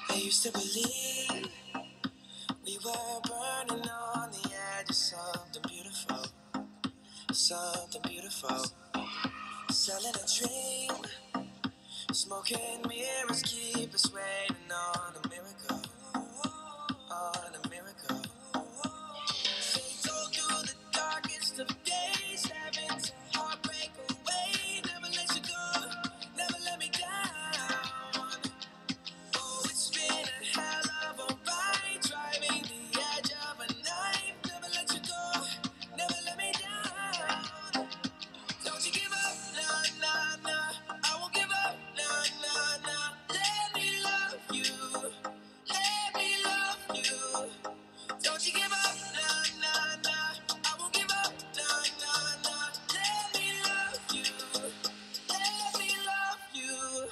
I used to believe we were burning on the edge of something beautiful, something beautiful. Selling a dream, smoking mirrors keep us waiting on a miracle, on a miracle. They go through the darkest of days, having to heartbreak away. Never let you go, never let me down. Oh, it's been a hell of a ride, driving the edge of a knife. Never let you go, never let me down. Don't you give up, nah, nah, nah. I won't give up, nah, nah, nah. Let me love you, let me love you. Don't you give up, nah, nah, nah. I won't give up, nah, nah, nah. Let me love you, let me love you.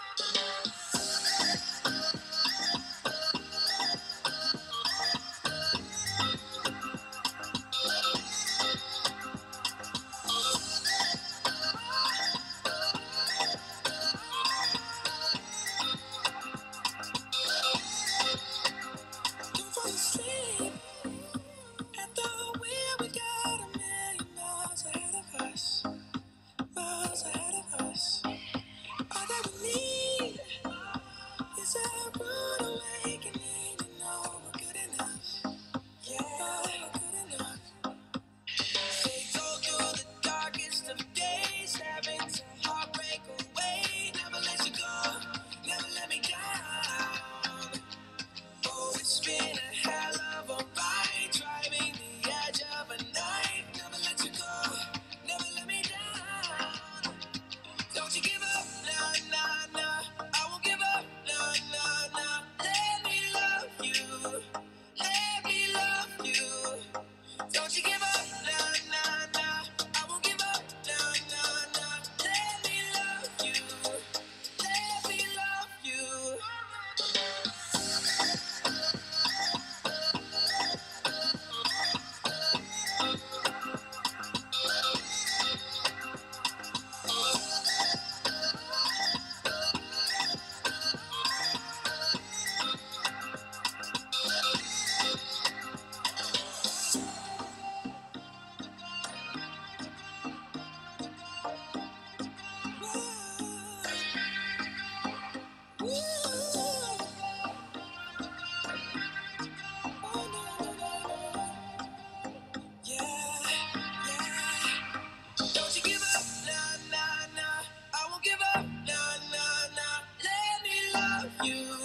Don't fall asleep at the wheel. We got a million miles ahead of us, miles ahead of us. All that we need is a rude awakening to know we're good enough. Yeah, we're good enough. They go through the darkest of days, having to heartbreak away. Never let you go, never let me down. Oh, it's been a hell of a ride, driving the edge of a knife. Never let you go, never let me down. Don't you give up, nah, nah, nah. I won't give up, nah, nah, nah. Let me love you, let me love you. Don't you give up, nah, nah, nah. I won't give up, nah, nah, nah. Let me love you, let me love you. Ooh, ooh. Oh, no, no, no, no. Yeah, yeah. Don't you give up, nah, nah, nah. I won't give up, nah, nah, nah. Let me love you,